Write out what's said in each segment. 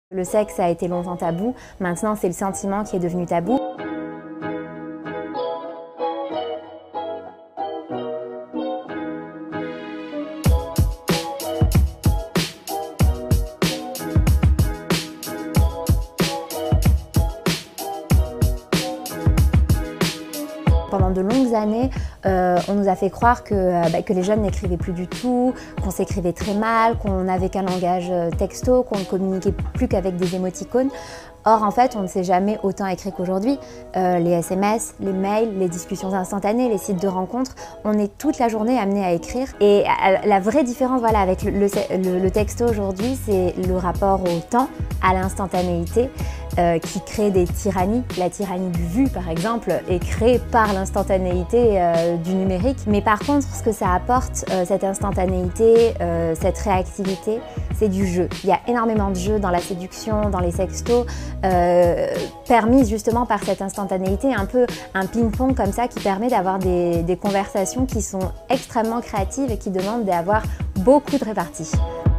Le sexe a été longtemps tabou, maintenant c'est le sentiment qui est devenu tabou. Pendant de longues années, on nous a fait croire que les jeunes n'écrivaient plus du tout, qu'on s'écrivait très mal, qu'on n'avait qu'un langage texto, qu'on ne communiquait plus qu'avec des émoticônes. Or, en fait, on ne s'est jamais autant écrit qu'aujourd'hui. Les SMS, les mails, les discussions instantanées, les sites de rencontres, on est toute la journée amené à écrire. Et la vraie différence avec le texto aujourd'hui, c'est le rapport au temps, à l'instantanéité, qui crée des tyrannies. La tyrannie du vu, par exemple, est créée par l'instantanéité du numérique. Mais par contre, ce que ça apporte, cette instantanéité, cette réactivité, c'est du jeu. Il y a énormément de jeux dans la séduction, dans les sextos, permis justement par cette instantanéité, un peu un ping-pong comme ça qui permet d'avoir des conversations qui sont extrêmement créatives et qui demandent d'avoir beaucoup de répartie.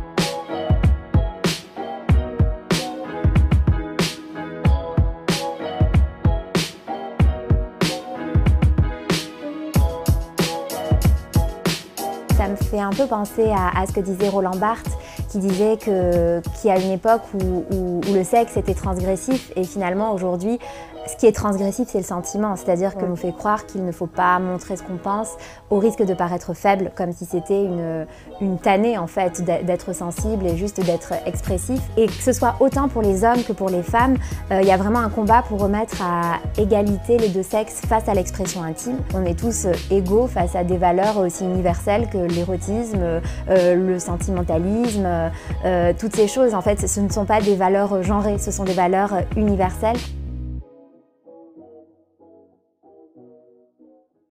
Ça me fait un peu penser à ce que disait Roland Barthes, qui disait qu'il y a une époque où le sexe était transgressif et finalement aujourd'hui, ce qui est transgressif, c'est le sentiment, c'est-à-dire que l'on fait croire qu'il ne faut pas montrer ce qu'on pense au risque de paraître faible, comme si c'était une tannée en fait d'être sensible et juste d'être expressif. Et que ce soit autant pour les hommes que pour les femmes, il y a vraiment un combat pour remettre à égalité les deux sexes face à l'expression intime. On est tous égaux face à des valeurs aussi universelles que l'érotisme, le sentimentalisme, toutes ces choses en fait ce ne sont pas des valeurs genrées, ce sont des valeurs universelles.